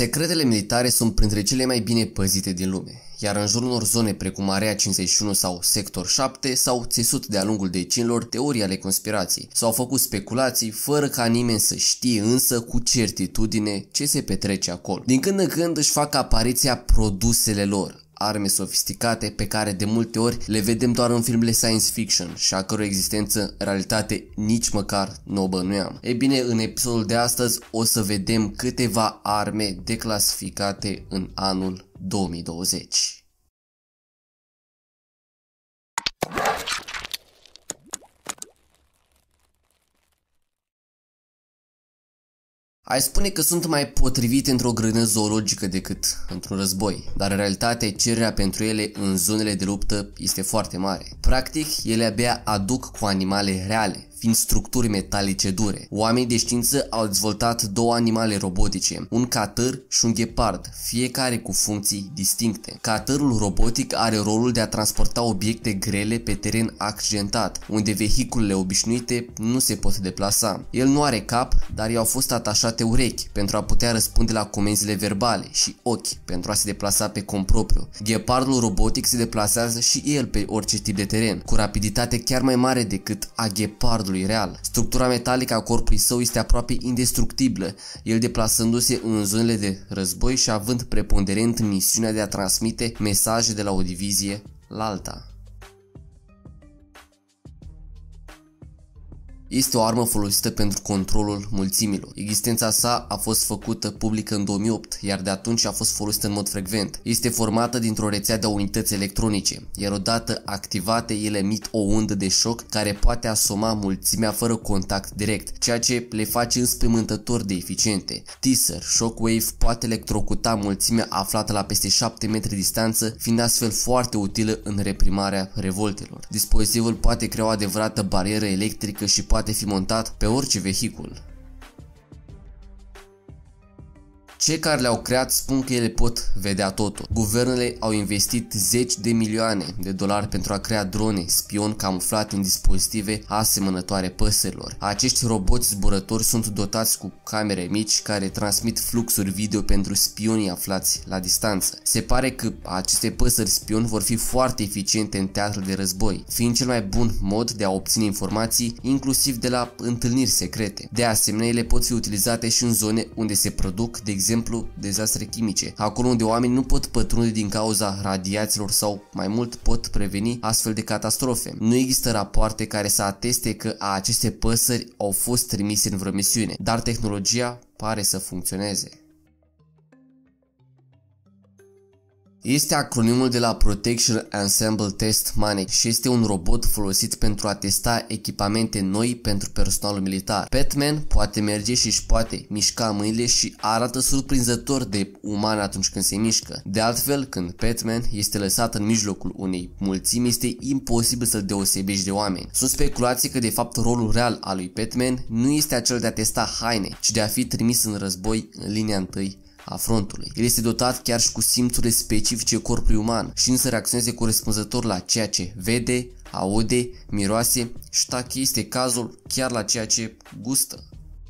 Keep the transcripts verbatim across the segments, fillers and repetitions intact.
Secretele militare sunt printre cele mai bine păzite din lume, iar în jurul unor zone precum Area cincizeci și unu sau Sector șapte s-au țesut de-a lungul decenilor teorii ale conspirației. S-au făcut speculații fără ca nimeni să știe însă cu certitudine ce se petrece acolo. Din când în când își fac apariția produsele lor, arme sofisticate pe care de multe ori le vedem doar în filmele science fiction și a căror existență în realitate nici măcar nu o bănuiam. Ei bine, în episodul de astăzi o să vedem câteva arme declasificate în anul două mii douăzeci. Ai spune că sunt mai potrivite într-o grădină zoologică decât într-un război, dar în realitate cererea pentru ele în zonele de luptă este foarte mare. Practic, ele abia aduc cu animale reale, fiind structuri metalice dure. Oamenii de știință au dezvoltat două animale robotice, un catâr și un ghepard, fiecare cu funcții distincte. Catârul robotic are rolul de a transporta obiecte grele pe teren accidentat, unde vehiculele obișnuite nu se pot deplasa. El nu are cap, dar i-au fost atașate urechi pentru a putea răspunde la comenzile verbale și ochi pentru a se deplasa pe cont propriu. Ghepardul robotic se deplasează și el pe orice tip de teren, cu rapiditate chiar mai mare decât a ghepardului real. Structura metalică a corpului său este aproape indestructibilă, el deplasându-se în zonele de război și având preponderent misiunea de a transmite mesaje de la o divizie la alta. Este o armă folosită pentru controlul mulțimilor. Existența sa a fost făcută publică în două mii opt, iar de atunci a fost folosită în mod frecvent. Este formată dintr-o rețea de unități electronice, iar odată activate ele emit o undă de șoc care poate asoma mulțimea fără contact direct, ceea ce le face înspăimântător de eficiente. Teaser Shockwave poate electrocuta mulțimea aflată la peste șapte metri distanță, fiind astfel foarte utilă în reprimarea revoltelor. Dispozitivul poate crea o adevărată barieră electrică și poate poate fi montat pe orice vehicul. Cei care le-au creat spun că ele pot vedea totul. Guvernele au investit zeci de milioane de dolari pentru a crea drone spion camuflate în dispozitive asemănătoare păsărilor. Acești roboți zburători sunt dotați cu camere mici care transmit fluxuri video pentru spionii aflați la distanță. Se pare că aceste păsări spion vor fi foarte eficiente în teatrul de război, fiind cel mai bun mod de a obține informații, inclusiv de la întâlniri secrete. De asemenea, ele pot fi utilizate și în zone unde se produc, de exemplu, exemplu, dezastre chimice, acolo unde oamenii nu pot pătrunde din cauza radiațiilor sau mai mult pot preveni astfel de catastrofe. Nu există rapoarte care să ateste că aceste păsări au fost trimise în vreo misiune, dar tehnologia pare să funcționeze. Este acronimul de la Protection Ensemble Test Mannequin și este un robot folosit pentru a testa echipamente noi pentru personalul militar. Batman poate merge și își poate mișca mâinile și arată surprinzător de uman atunci când se mișcă. De altfel, când Batman este lăsat în mijlocul unei mulțimi, este imposibil să-l deosebești de oameni. Sunt speculații că de fapt rolul real al lui Batman nu este acel de a testa haine, ci de a fi trimis în război în linia întâi a frontului. El este dotat chiar și cu simțurile specifice corpului uman și însă reacționeze corespunzător la ceea ce vede, aude, miroase și, dacă este cazul, chiar la ceea ce gustă.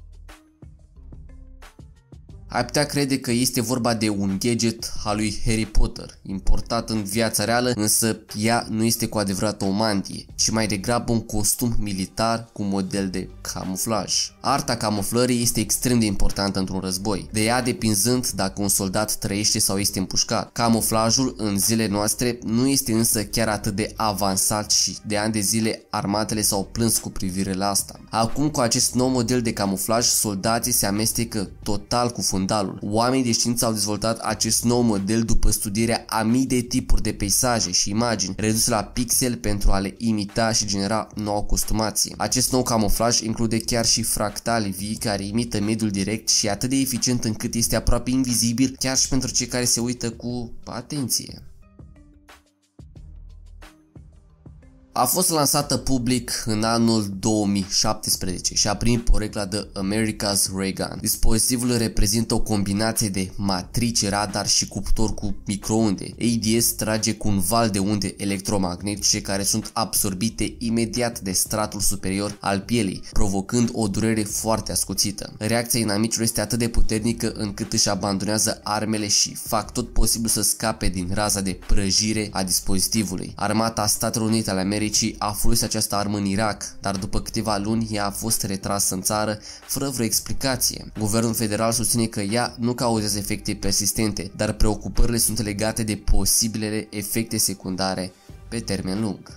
Ai putea crede că este vorba de un gadget al lui Harry Potter, importat în viața reală, însă ea nu este cu adevărat o mantie, ci mai degrabă un costum militar cu model de camuflaj. Arta camuflării este extrem de importantă într-un război, de ea depinzând dacă un soldat trăiește sau este împușcat. Camuflajul în zilele noastre nu este însă chiar atât de avansat și de ani de zile armatele s-au plâns cu privire la asta. Acum, cu acest nou model de camuflaj, soldații se amestecă total cu fundalul. Oamenii de știință au dezvoltat acest nou model după studierea a mii de tipuri de peisaje și imagini reduse la pixel pentru a le imita și genera noua costumație. Acest nou camuflaj include chiar și fractali vii care imită mediul direct și e atât de eficient încât este aproape invizibil chiar și pentru cei care se uită cu atenție. A fost lansată public în anul două mii șaptesprezece și a primit porecla de America's Ray Gun. Dispozitivul reprezintă o combinație de matrice, radar și cuptor cu microunde. A D S trage cu un val de unde electromagnetice care sunt absorbite imediat de stratul superior al pielii, provocând o durere foarte ascuțită. Reacția inamicilor este atât de puternică încât își abandonează armele și fac tot posibil să scape din raza de prăjire a dispozitivului. Armata Statelor Unite ale Americii a folosit această armă în Irak, dar după câteva luni ea a fost retrasă în țară fără vreo explicație. Guvernul federal susține că ea nu cauzează efecte persistente, dar preocupările sunt legate de posibilele efecte secundare pe termen lung.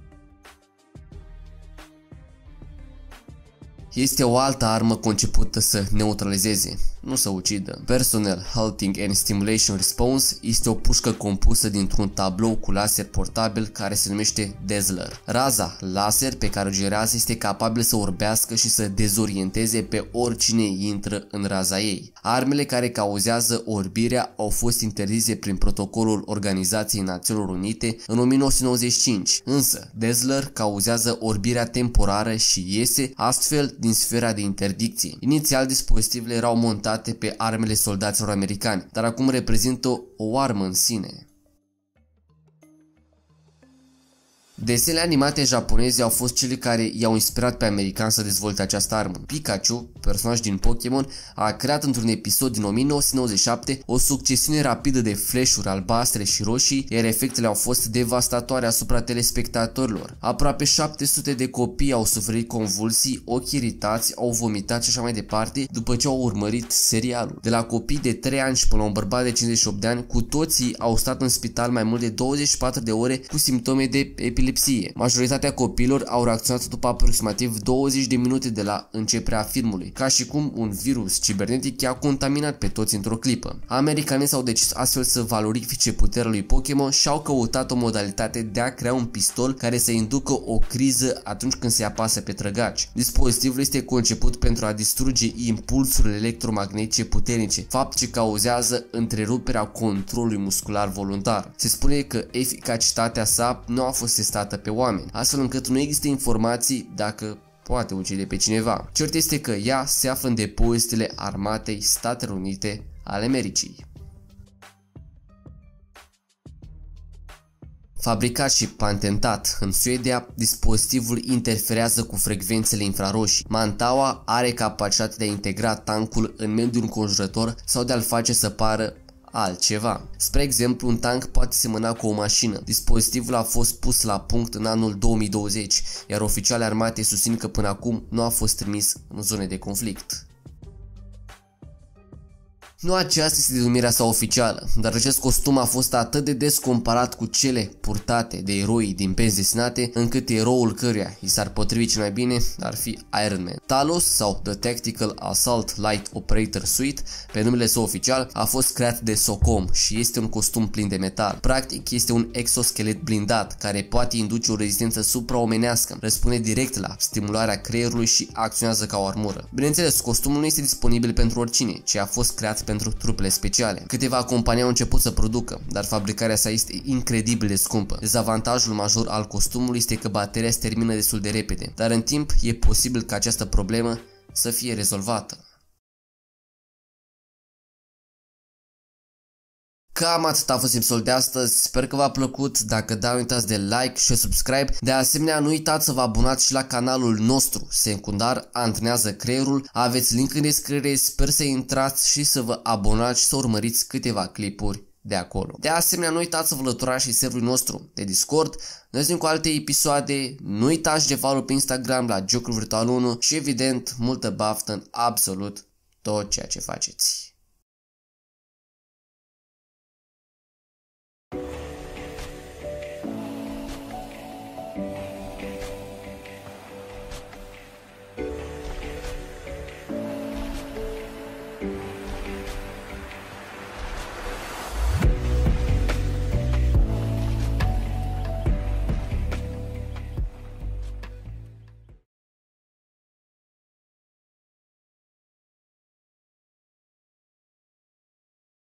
Este o altă armă concepută să neutralizeze, nu să ucidă. Personnel Halting and Stimulation Response este o pușcă compusă dintr-un tablou cu laser portabil care se numește Dazzler. Raza laser pe care o generează este capabil să orbească și să dezorienteze pe oricine intră în raza ei. Armele care cauzează orbirea au fost interzise prin protocolul Organizației Națiunilor Unite în o mie nouă sute nouăzeci și cinci, însă Dazzler cauzează orbirea temporară și iese astfel din sfera de interdicție. Inițial, dispozitivele erau montate pe armele soldaților americani, dar acum reprezintă o armă în sine. Desenele animate japoneze au fost cele care i-au inspirat pe americani să dezvolte această armă. Pikachu, personaj din Pokémon, a creat într-un episod din o mie nouă sute nouăzeci și șapte o succesiune rapidă de flash-uri albastre și roșii, iar efectele au fost devastatoare asupra telespectatorilor. Aproape șapte sute de copii au suferit convulsii, ochi iritați, au vomitat și așa mai departe după ce au urmărit serialul. De la copii de trei ani și până la un bărbat de cincizeci și opt de ani, cu toții au stat în spital mai mult de douăzeci și patru de ore cu simptome de epilepsie. Majoritatea copiilor au reacționat după aproximativ douăzeci de minute de la începerea filmului, ca și cum un virus cibernetic i-a contaminat pe toți într-o clipă. Americanii s-au decis astfel să valorifice puterea lui Pokémon și au căutat o modalitate de a crea un pistol care să inducă o criză atunci când se apasă pe trăgaci. Dispozitivul este conceput pentru a distruge impulsurile electromagnetice puternice, fapt ce cauzează întreruperea controlului muscular voluntar. Se spune că eficacitatea sa nu a fost testată pe oameni, astfel încât nu există informații dacă poate ucide pe cineva. Cert este că ea se află în depozitele Armatei Statelor Unite ale Americii. Fabricat și patentat în Suedia, dispozitivul interferează cu frecvențele infraroșii. Mantaua are capacitatea de a integra tancul în mediul înconjurător sau de a-l face să pară altceva. Spre exemplu, un tank poate semăna cu o mașină. Dispozitivul a fost pus la punct în anul două mii douăzeci, iar oficialii armatei susțin că până acum nu a fost trimis în zone de conflict. Nu aceasta este denumirea sa oficială, dar acest costum a fost atât de des comparat cu cele purtate de eroii din benzi desenate, încât eroul căruia i s-ar potrivi cel mai bine ar fi Iron Man. Talos sau The Tactical Assault Light Operator Suit, pe numele său oficial, a fost creat de Socom și este un costum plin de metal. Practic este un exoschelet blindat care poate induce o rezistență supraomenească, răspunde direct la stimularea creierului și acționează ca o armură. Bineînțeles, costumul nu este disponibil pentru oricine, ci a fost creat pentru trupele speciale. Câteva companii au început să producă, dar fabricarea sa este incredibil de scumpă. Dezavantajul major al costumului este că bateria se termină destul de repede, dar în timp e posibil ca această problemă să fie rezolvată. Cam atât a fost episodul de astăzi, sper că v-a plăcut, dacă da, nu uitați de like și subscribe. De asemenea, nu uitați să vă abonați și la canalul nostru secundar Antrenează Creierul, aveți link în descriere, sper să intrați și să vă abonați și să urmăriți câteva clipuri de acolo. De asemenea, nu uitați să vă alăturați și serverul nostru de Discord, noi suntem cu alte episoade, nu uitați de follow pe Instagram la Jocul Virtual unu și evident multă baftă în absolut tot ceea ce faceți.